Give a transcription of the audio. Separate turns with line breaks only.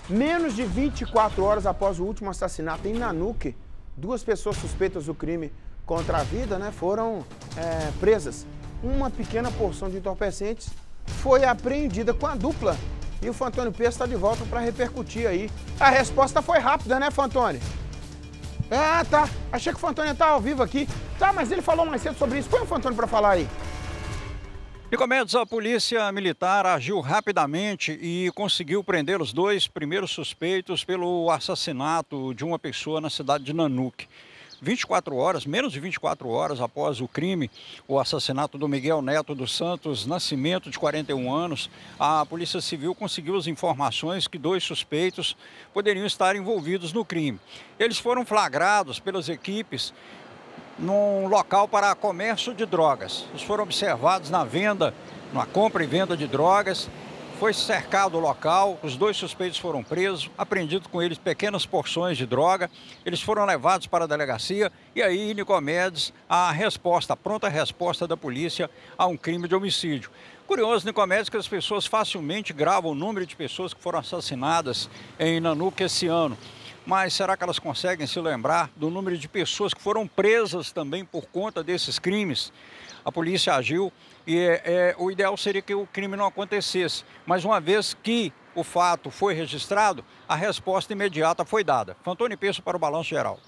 Menos de 24 horas após o último assassinato em Nanuque, duas pessoas suspeitas do crime contra a vida, foram presas. Uma pequena porção de entorpecentes foi apreendida com a dupla. E o Fantônio Peço está de volta para repercutir aí. A resposta foi rápida, né, Fantônio? Ah, tá. Achei que o Fantônio estava ao vivo aqui. Tá, mas ele falou mais cedo sobre isso. Põe o Fantônio para falar aí.
Nicomedes, a polícia militar agiu rapidamente e conseguiu prender os dois primeiros suspeitos pelo assassinato de uma pessoa na cidade de Nanuque. 24 horas, menos de 24 horas após o crime, o assassinato do Miguel Neto dos Santos Nascimento, de 41 anos, a Polícia Civil conseguiu as informações que dois suspeitos poderiam estar envolvidos no crime. Eles foram flagrados pelas equipes num local para comércio de drogas. Eles foram observados na compra e venda de drogas. Foi cercado o local, os dois suspeitos foram presos, apreendido com eles pequenas porções de droga. Eles foram levados para a delegacia e aí, Nicomedes, a pronta resposta da polícia a um crime de homicídio. Curioso, Nicomedes, que as pessoas facilmente gravam o número de pessoas que foram assassinadas em Nanuque esse ano. Mas será que elas conseguem se lembrar do número de pessoas que foram presas também por conta desses crimes? A polícia agiu e o ideal seria que o crime não acontecesse. Mas uma vez que o fato foi registrado, a resposta imediata foi dada. Fantônio Peço para o Balanço Geral.